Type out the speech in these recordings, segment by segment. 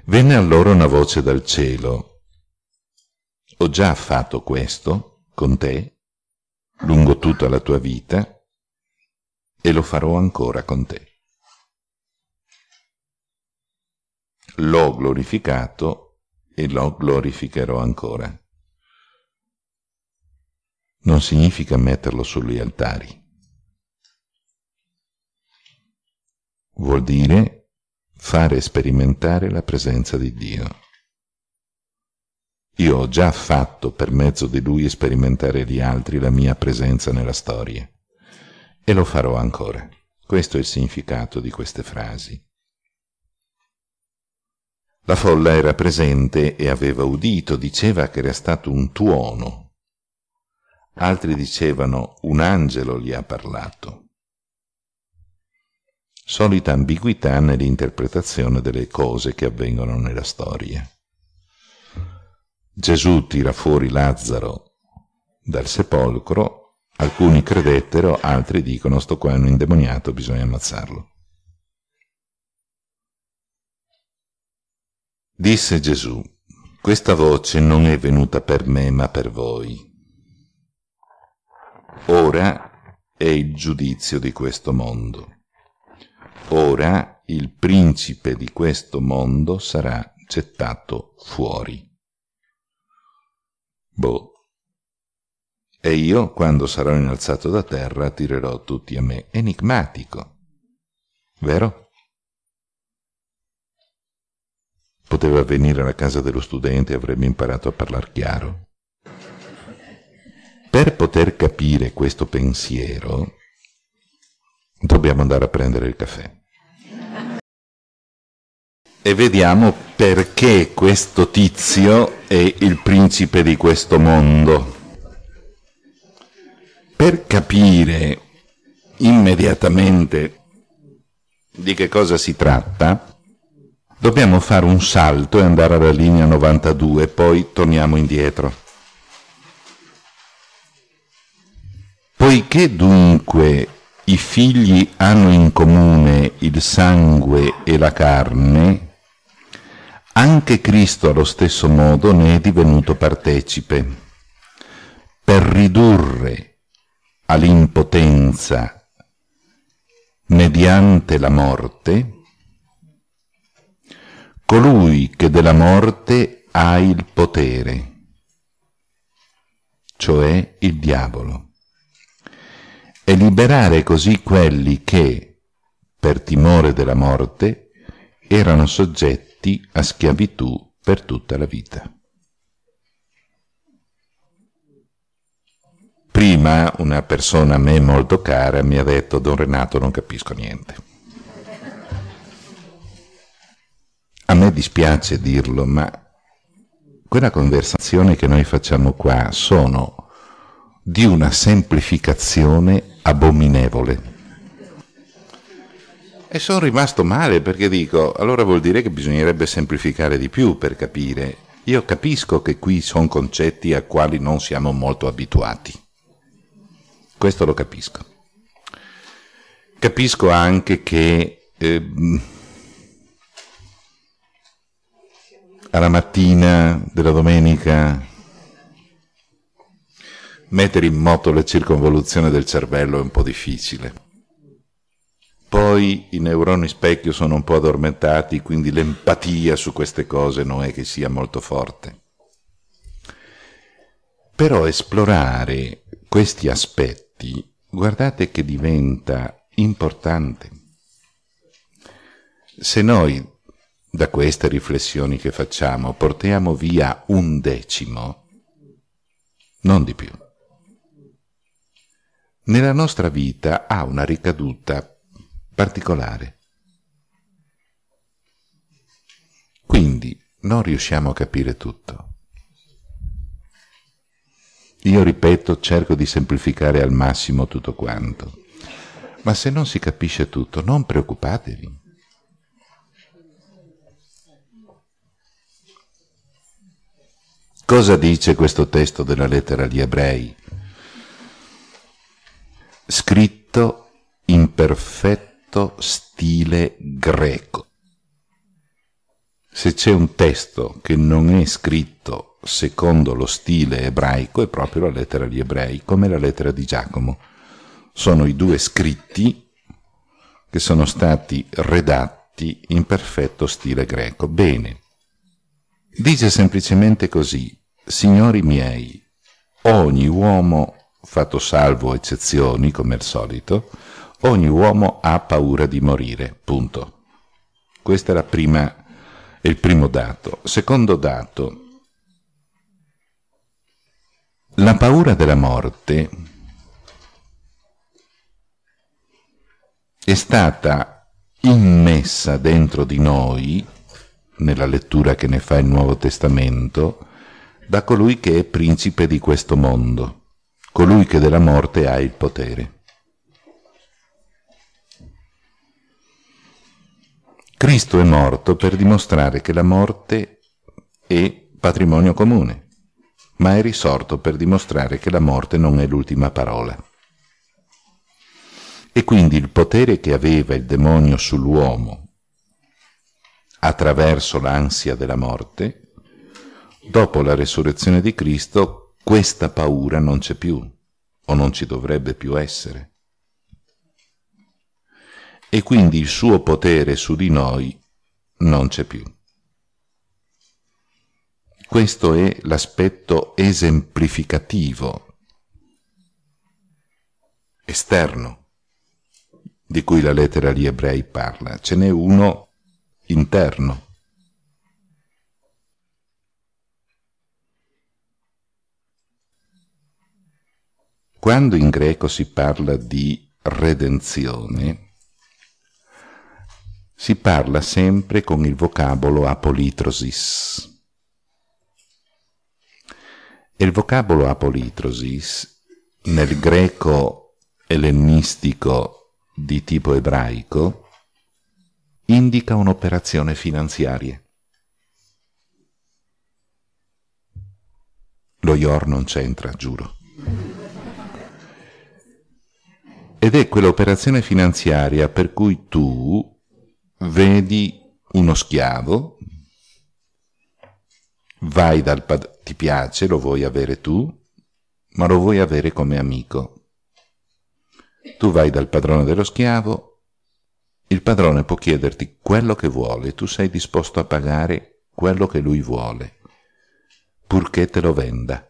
Venne allora una voce dal cielo: ho già fatto questo con te lungo tutta la tua vita e lo farò ancora con te. L'ho glorificato e lo glorificherò ancora. Non significa metterlo sugli altari. Vuol dire fare sperimentare la presenza di Dio. Io ho già fatto per mezzo di Lui sperimentare agli altri la mia presenza nella storia e lo farò ancora. Questo è il significato di queste frasi. La folla era presente e aveva udito, diceva che era stato un tuono. Altri dicevano un angelo gli ha parlato. Solita ambiguità nell'interpretazione delle cose che avvengono nella storia. Gesù tira fuori Lazzaro dal sepolcro, alcuni credettero, altri dicono sto qua è un indemoniato, bisogna ammazzarlo. Disse Gesù: questa voce non è venuta per me ma per voi. Ora è il giudizio di questo mondo. Ora il principe di questo mondo sarà gettato fuori. E io, quando sarò innalzato da terra, attirerò tutti a me. Enigmatico, vero? Poteva venire alla casa dello studente e avrebbe imparato a parlare chiaro. Per poter capire questo pensiero, dobbiamo andare a prendere il caffè. E vediamo perché questo tizio è il principe di questo mondo. Per capire immediatamente di che cosa si tratta, dobbiamo fare un salto e andare alla linea 92, poi torniamo indietro. Poiché dunque i figli hanno in comune il sangue e la carne, anche Cristo allo stesso modo ne è divenuto partecipe, per ridurre all'impotenza mediante la morte colui che della morte ha il potere, cioè il diavolo, e liberare così quelli che, per timore della morte, erano soggetti a schiavitù per tutta la vita. Prima una persona a me molto cara mi ha detto: Don Renato, non capisco niente. A me dispiace dirlo, ma quella conversazione che noi facciamo qua sono di una semplificazione abominevole. E sono rimasto male perché dico, allora vuol dire che bisognerebbe semplificare di più per capire. Io capisco che qui sono concetti a quali non siamo molto abituati. Questo lo capisco. Capisco anche che alla mattina della domenica mettere in moto la circonvoluzione del cervello è un po' difficile. Poi i neuroni specchio sono un po' addormentati, quindi l'empatia su queste cose non è che sia molto forte. Però esplorare questi aspetti, guardate che diventa importante. Se noi da queste riflessioni che facciamo portiamo via 1/10, non di più, nella nostra vita ha una ricaduta particolare. Quindi non riusciamo a capire tutto. Io ripeto, cerco di semplificare al massimo tutto quanto, ma se non si capisce tutto, non preoccupatevi. Cosa dice questo testo della lettera agli Ebrei? Scritto in perfetto stile greco. se c'è un testo che non è scritto secondo lo stile ebraico è proprio la lettera agli Ebrei, come la lettera di Giacomo. Sono i due scritti che sono stati redatti in perfetto stile greco. Bene, dice semplicemente così: signori miei, ogni uomo, fatto salvo eccezioni come al solito, ogni uomo ha paura di morire, punto. Questo è il primo dato. Secondo dato, la paura della morte è stata immessa dentro di noi, nella lettura che ne fa il Nuovo Testamento, da colui che è principe di questo mondo, colui che della morte ha il potere. Cristo è morto per dimostrare che la morte è patrimonio comune, ma è risorto per dimostrare che la morte non è l'ultima parola. E quindi il potere che aveva il demonio sull'uomo attraverso l'ansia della morte, dopo la resurrezione di Cristo, questa paura non c'è più, o non ci dovrebbe più essere. E quindi il suo potere su di noi non c'è più. Questo è l'aspetto esemplificativo, esterno, di cui la lettera agli Ebrei parla. Ce n'è uno interno. Quando in greco si parla di redenzione, si parla sempre con il vocabolo apolitrosis. E il vocabolo apolitrosis, nel greco ellenistico di tipo ebraico, indica un'operazione finanziaria. Lo ior non c'entra, giuro. Ed è quell'operazione finanziaria per cui tu vedi uno schiavo, vai dal padrone, ti piace, lo vuoi avere tu, ma lo vuoi avere come amico. Tu vai dal padrone dello schiavo, il padrone può chiederti quello che vuole, tu sei disposto a pagare quello che lui vuole, purché te lo venda.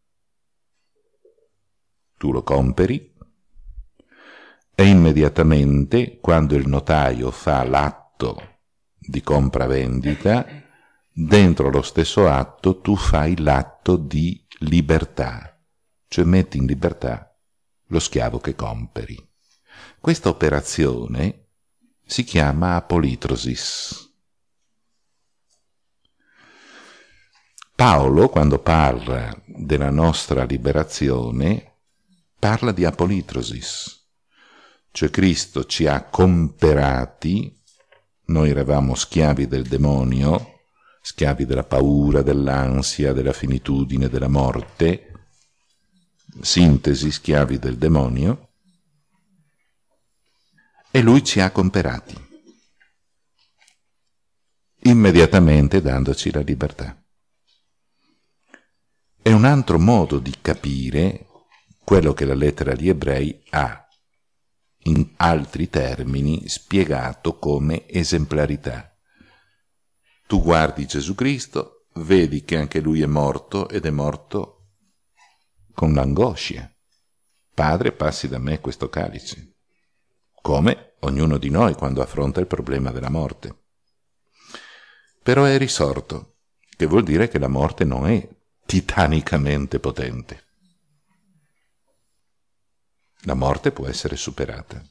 Tu lo comperi e immediatamente, quando il notaio fa l'atto di compravendita, dentro lo stesso atto tu fai l'atto di libertà, cioè metti in libertà lo schiavo che comperi. Questa operazione si chiama apolitrosis. Paolo, quando parla della nostra liberazione, parla di apolitrosis, cioè Cristo ci ha comperati. Noi eravamo schiavi del demonio, schiavi della paura, dell'ansia, della finitudine, della morte, sintesi, schiavi del demonio, e lui ci ha comperati, immediatamente dandoci la libertà. È un altro modo di capire quello che la lettera agli Ebrei ha, in altri termini, spiegato come esemplarità. Tu guardi Gesù Cristo, vedi che anche lui è morto, ed è morto con l'angoscia. Padre, passi da me questo calice. Come ognuno di noi quando affronta il problema della morte. Però è risorto, che vuol dire che la morte non è titanicamente potente. La morte può essere superata.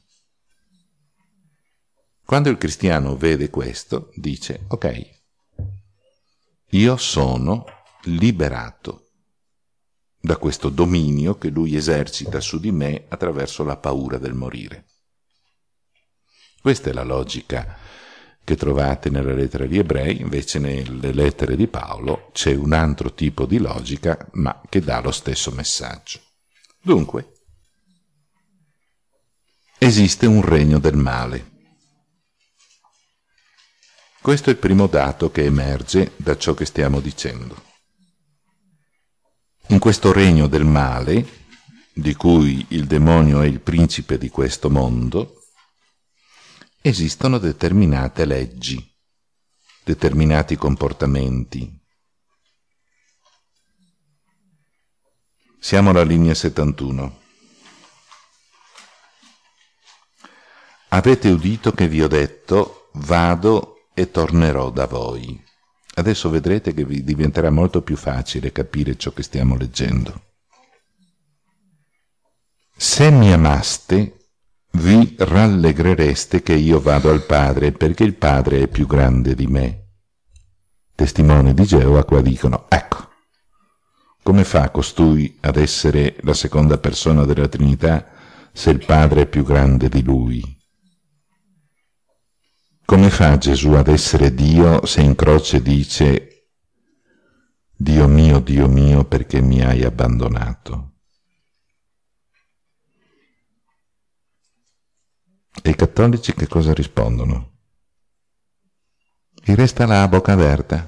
Quando il cristiano vede questo, dice: ok, io sono liberato da questo dominio che lui esercita su di me attraverso la paura del morire. Questa è la logica che trovate nella lettera agli Ebrei. Invece nelle lettere di Paolo c'è un altro tipo di logica, ma che dà lo stesso messaggio. Dunque, esiste un regno del male. Questo è il primo dato che emerge da ciò che stiamo dicendo. In questo regno del male, di cui il demonio è il principe di questo mondo, esistono determinate leggi, determinati comportamenti. Siamo alla linea 71. Avete udito che vi ho detto, vado e tornerò da voi. Adesso vedrete che vi diventerà molto più facile capire ciò che stiamo leggendo. Se mi amaste, vi rallegrereste che io vado al Padre, perché il Padre è più grande di me. Testimoni di Geova qua dicono, ecco, come fa costui ad essere la seconda persona della Trinità se il Padre è più grande di lui? Come fa Gesù ad essere Dio se in croce dice Dio mio, perché mi hai abbandonato? E i cattolici che cosa rispondono? Gli resta la bocca aperta.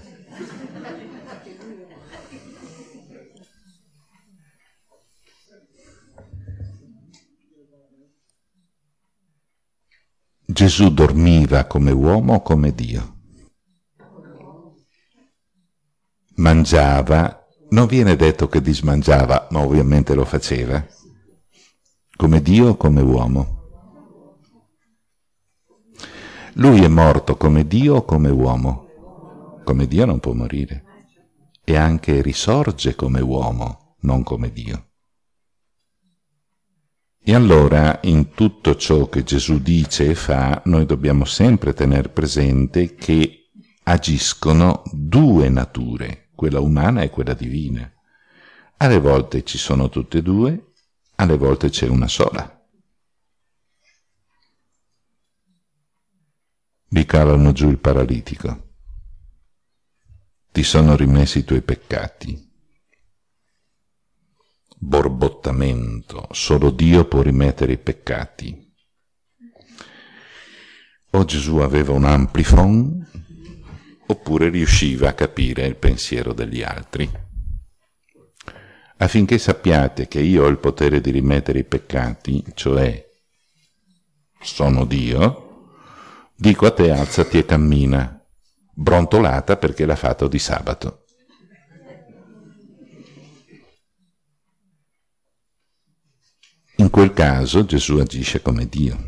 Gesù dormiva come uomo o come Dio? Mangiava, non viene detto che dismangiava, ma ovviamente lo faceva. Come Dio o come uomo? Lui è morto come Dio o come uomo? Come Dio non può morire. E anche risorge come uomo, non come Dio. E allora, in tutto ciò che Gesù dice e fa, noi dobbiamo sempre tenere presente che agiscono due nature, quella umana e quella divina. Alle volte ci sono tutte e due, alle volte c'è una sola. Vi calano giù il paralitico. Ti sono rimessi i tuoi peccati. Borbottamento, solo Dio può rimettere i peccati. O Gesù aveva un amplifon, oppure riusciva a capire il pensiero degli altri. Affinché sappiate che io ho il potere di rimettere i peccati, cioè sono Dio, dico a te alzati e cammina, brontolata perché l'ha fatto di sabato. In quel caso Gesù agisce come Dio.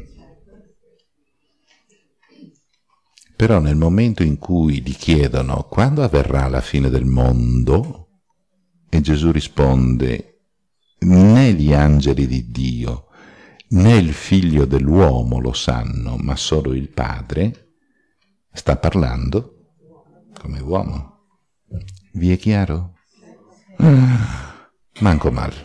Però nel momento in cui gli chiedono quando avverrà la fine del mondo, e Gesù risponde, né gli angeli di Dio, né il figlio dell'uomo lo sanno, ma solo il Padre, sta parlando come uomo. Vi è chiaro? Manco male.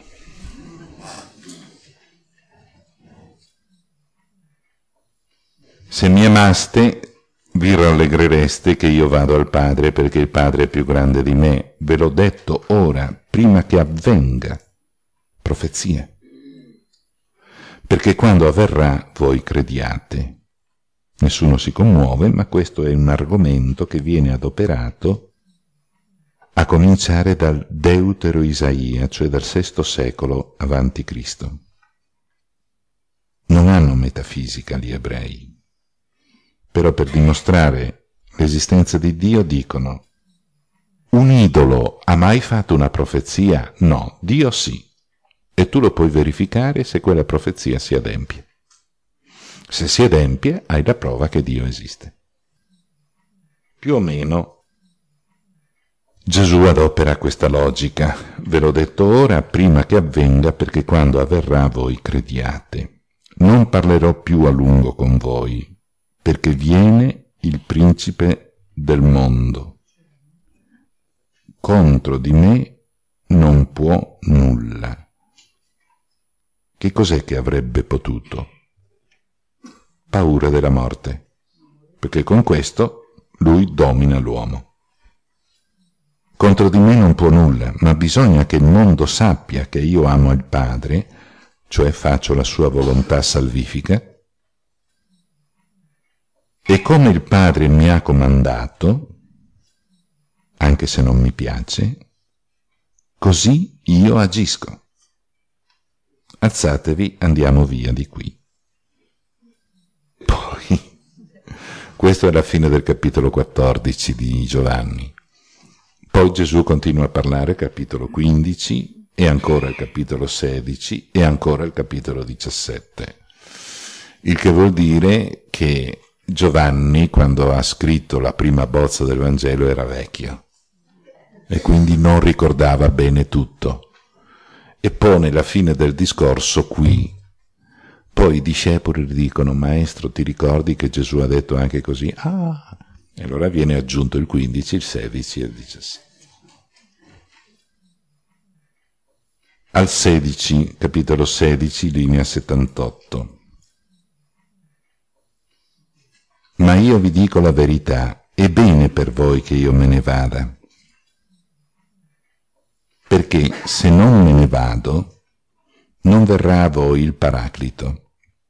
Se mi amaste, vi rallegrereste che io vado al Padre, perché il Padre è più grande di me. Ve l'ho detto ora, prima che avvenga. Profezia. Perché quando avverrà voi crediate. Nessuno si commuove, ma questo è un argomento che viene adoperato a cominciare dal Deutero Isaia, cioè dal VI secolo avanti Cristo. Non hanno metafisica gli ebrei. Però per dimostrare l'esistenza di Dio dicono: un idolo ha mai fatto una profezia? No, Dio sì. E tu lo puoi verificare se quella profezia si adempie. Se si adempie, hai la prova che Dio esiste. Più o meno Gesù adopera questa logica. Ve l'ho detto ora, prima che avvenga, perché quando avverrà voi crediate. Non parlerò più a lungo con voi, perché viene il principe del mondo. Contro di me non può nulla. Che cos'è che avrebbe potuto? Paura della morte, perché con questo lui domina l'uomo. Contro di me non può nulla, ma bisogna che il mondo sappia che io amo il Padre, cioè faccio la sua volontà salvifica, E come il Padre mi ha comandato, anche se non mi piace, così io agisco. Alzatevi, andiamo via di qui. Poi, questo è la fine del capitolo 14 di Giovanni. Poi Gesù continua a parlare, capitolo 15, e ancora il capitolo 16, e ancora il capitolo 17. Il che vuol dire che Giovanni, quando ha scritto la prima bozza del Vangelo, era vecchio e quindi non ricordava bene tutto. E pone la fine del discorso qui. Poi i discepoli gli dicono: Maestro, ti ricordi che Gesù ha detto anche così? Ah! E allora viene aggiunto il 15, il 16 e il 17. Al 16, capitolo 16, linea 78. Ma io vi dico la verità, è bene per voi che io me ne vada. Perché se non me ne vado, non verrà a voi il Paraclito,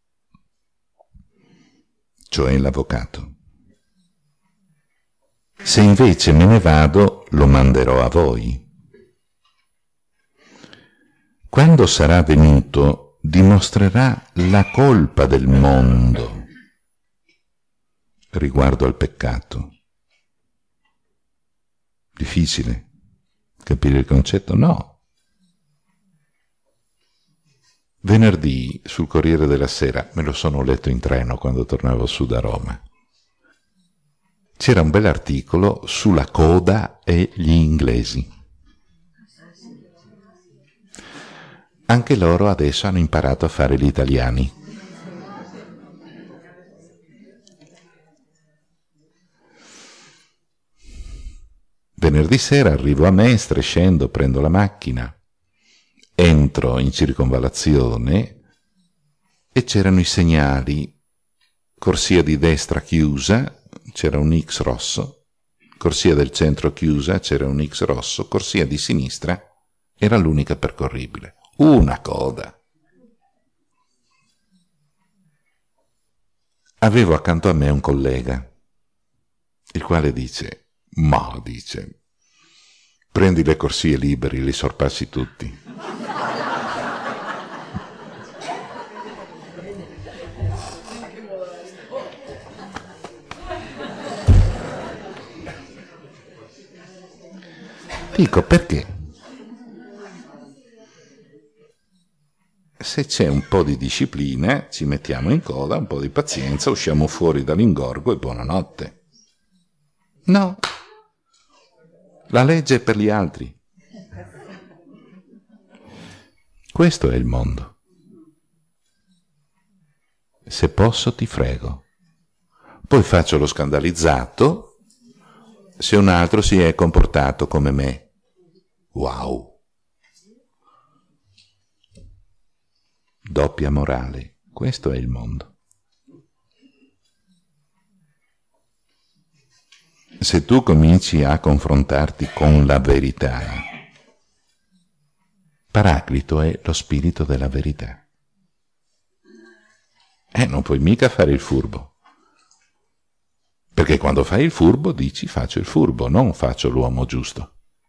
cioè l'Avvocato. Se invece me ne vado, lo manderò a voi. Quando sarà venuto, dimostrerà la colpa del mondo riguardo al peccato. Difficile capire il concetto? No. Venerdì sul Corriere della Sera, me lo sono letto in treno quando tornavo su da Roma, c'era un bell'articolo sulla coda e gli inglesi. Anche loro adesso hanno imparato a fare gli italiani. Venerdì sera arrivo a Mestre, scendo, prendo la macchina, entro in circonvallazione e c'erano i segnali: corsia di destra chiusa, c'era un X rosso, corsia del centro chiusa, c'era un X rosso, corsia di sinistra era l'unica percorribile. Una coda. Avevo accanto a me un collega, il quale dice: prendi le corsie liberi, li sorpassi tutti. Dico: perché? Se c'è un po' di disciplina, ci mettiamo in coda, un po' di pazienza, usciamo fuori dall'ingorgo e buonanotte. No, la legge è per gli altri. Questo è il mondo. Se posso ti frego. Poi faccio lo scandalizzato se un altro si è comportato come me. Wow! Doppia morale. Questo è il mondo. Se tu cominci a confrontarti con la verità, Paraclito è lo spirito della verità. Non puoi mica fare il furbo. Perché quando fai il furbo dici: faccio il furbo, non faccio l'uomo giusto.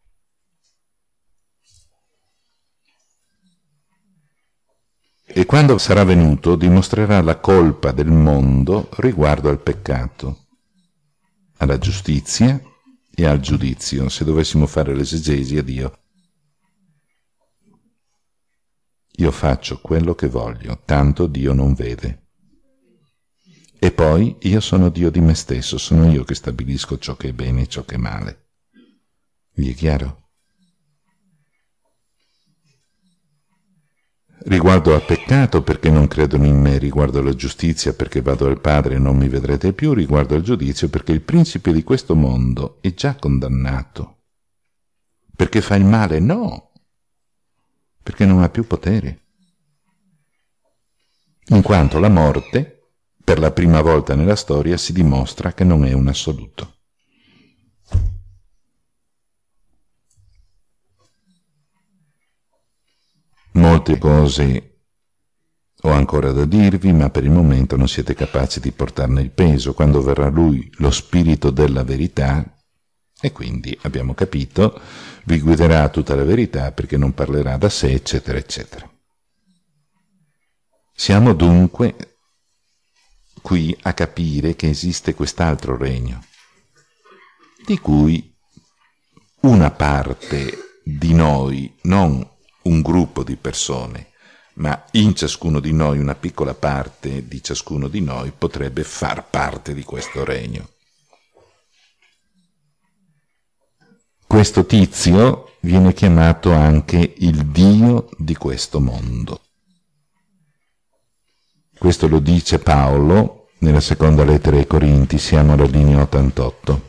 E quando sarà venuto dimostrerà la colpa del mondo riguardo al peccato, alla giustizia e al giudizio. Se dovessimo fare l'esegesi a Dio: io faccio quello che voglio, tanto Dio non vede. E poi io sono Dio di me stesso, sono io che stabilisco ciò che è bene e ciò che è male. Vi è chiaro? Riguardo al peccato, perché non credono in me; riguardo alla giustizia, perché vado al Padre e non mi vedrete più; riguardo al giudizio, perché il principe di questo mondo è già condannato. Perché fa il male? No, perché non ha più potere. In quanto la morte, per la prima volta nella storia, si dimostra che non è un assoluto. Molte cose Ho ancora da dirvi, ma per il momento non siete capaci di portarne il peso. Quando verrà Lui, lo Spirito della verità, e quindi, abbiamo capito, vi guiderà a tutta la verità perché non parlerà da sé, eccetera, eccetera. Siamo dunque qui a capire che esiste quest'altro regno, di cui una parte di noi, non un gruppo di persone, ma in ciascuno di noi, una piccola parte di ciascuno di noi potrebbe far parte di questo regno. Questo tizio viene chiamato anche il Dio di questo mondo. Questo lo dice Paolo nella seconda lettera ai Corinti, siamo alla linea 88.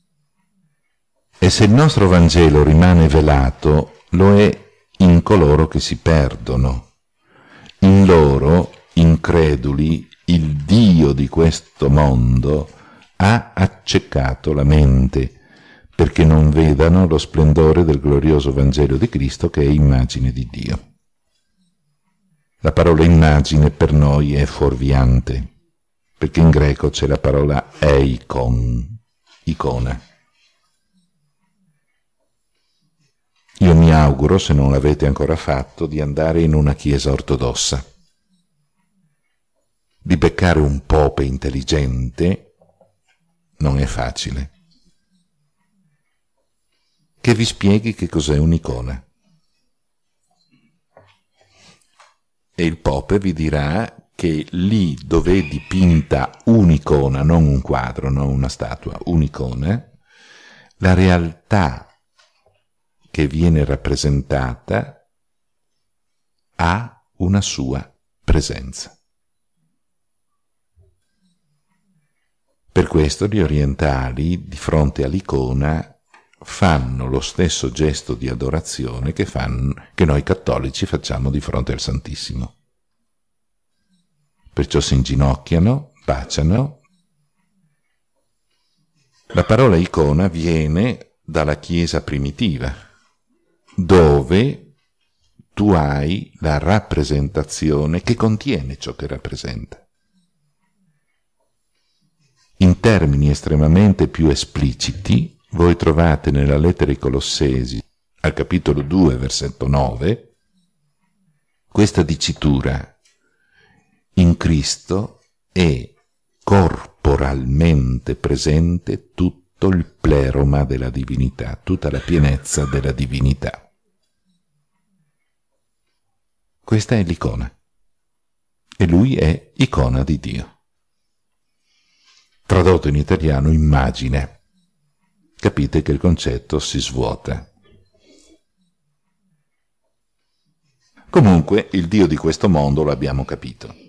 E se il nostro Vangelo rimane velato, lo è in coloro che si perdono. In loro, increduli, il Dio di questo mondo ha accecato la mente, perché non vedano lo splendore del glorioso Vangelo di Cristo che è immagine di Dio. La parola immagine per noi è fuorviante, perché in greco c'è la parola eikon, icona. Io mi auguro, se non l'avete ancora fatto, di andare in una chiesa ortodossa, di beccare un pope intelligente, non è facile, che vi spieghi che cos'è un'icona. E il pope vi dirà che lì dove è dipinta un'icona, non un quadro, non una statua, un'icona, la realtà che viene rappresentata ha una sua presenza. Per questo gli orientali, di fronte all'icona, fanno lo stesso gesto di adorazione che noi cattolici facciamo di fronte al Santissimo. Perciò si inginocchiano, baciano. La parola icona viene dalla Chiesa primitiva, dove tu hai la rappresentazione che contiene ciò che rappresenta. In termini estremamente più espliciti, voi trovate nella lettera ai Colossesi, al capitolo 2, versetto 9, questa dicitura: in Cristo è corporalmente presente tutto il pleroma della divinità, tutta la pienezza della divinità. Questa è l'icona, e lui è icona di Dio. Tradotto in italiano, immagine. Capite che il concetto si svuota. Comunque, il Dio di questo mondo l'abbiamo capito.